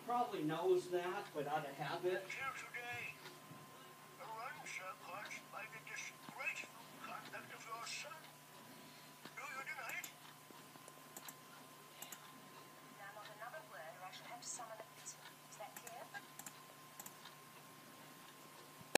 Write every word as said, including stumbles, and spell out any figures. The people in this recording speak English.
probably knows that, but out of habit. Here today.